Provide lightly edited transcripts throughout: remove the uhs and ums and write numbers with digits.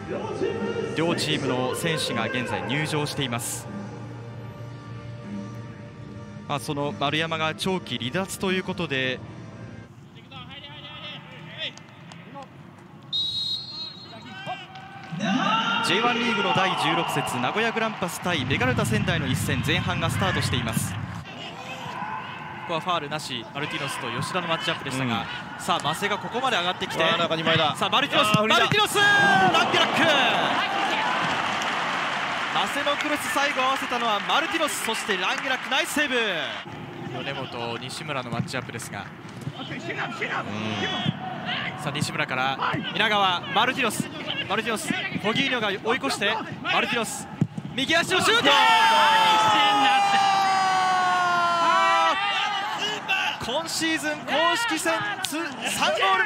両チームの選手が現在入場しています。その丸山が長期離脱ということで、J1 リーグの第16節名古屋グランパス対ベガルタ仙台の一戦、前半がスタートしています。ここはファールなし、マルティノスと吉田のマッチアップでしたが、さあマセがここまで上がってきて、 中に前田、 さあマルティノスランゲラック、マセのクロス、最後合わせたのはマルティノス、そしてランゲラック、ナイスセーブ。米本西村のマッチアップですが、さあ西村から稲川、マルティノス、フォギーニョが追い越して、マルティノス右足のシュート、今シーズン公式戦3ゴール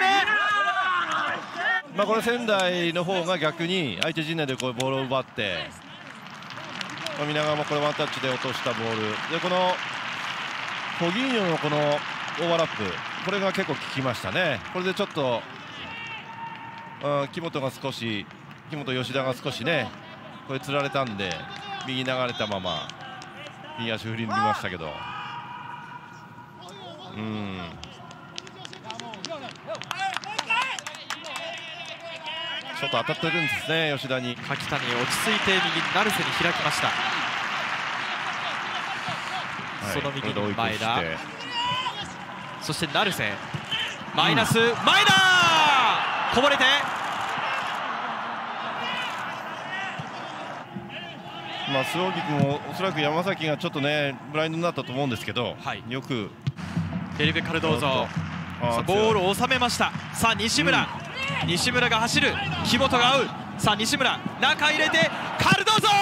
目。 これ仙台の方が逆に相手陣内でこうボールを奪って、皆川もこれワンタッチで落としたボールで、このフォギーニョのこのオーバーラップ、これが結構効きましたね。これでちょっと木本吉田が少しね、これつられたんで右流れたまま右足振り抜きましたけど、ちょっと当たってるんですね、吉田に。 柿谷落ち着いて右成瀬に開きました。その右に前田、そして成瀬、マイナス、前田こぼれて、 須荻君もおそらく山崎がちょっとねブラインドになったと思うんですけど、よくフェリペ・カルドーゾボールを収めました。さあ西村、が走る、木本が合う、さあ西村中入れてカルドーゾ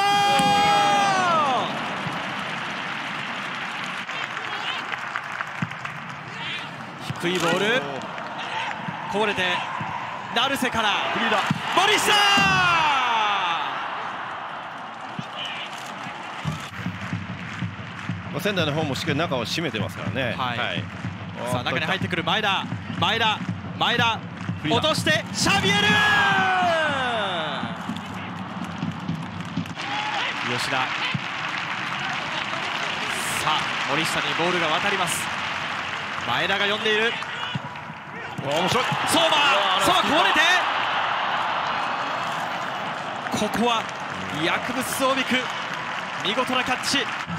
低いボールこぼれて、成瀬から森下、 仙台の方もしっかり中を締めてますからね。 さあ中に入ってくる前田落としてシャビエル、吉田、さあ森下にボールが渡ります。前田が呼んでいる、 面白い、 相馬こぼれて、ここは薬物スオビク、見事なキャッチ。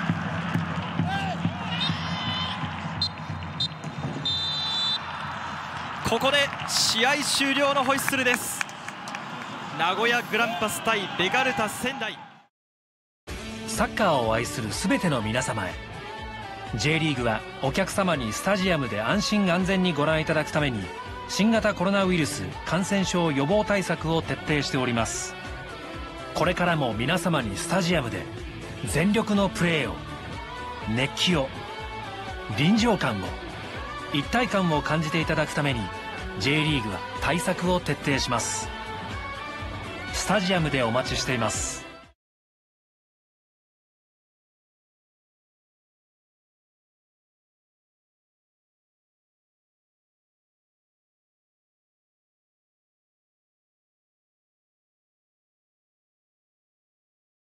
ここで試合終了のホイッスルです。名古屋グランパス対ベガルタ仙台。 サッカーを愛する全ての皆様へ、 J リーグはお客様にスタジアムで安心安全にご覧いただくために、新型コロナウイルス感染症予防対策を徹底しております。これからも皆様にスタジアムで全力のプレーを、熱気を、臨場感を、一体感を感じていただくために J リーグは対策を徹底します。スタジアムでお待ちしています。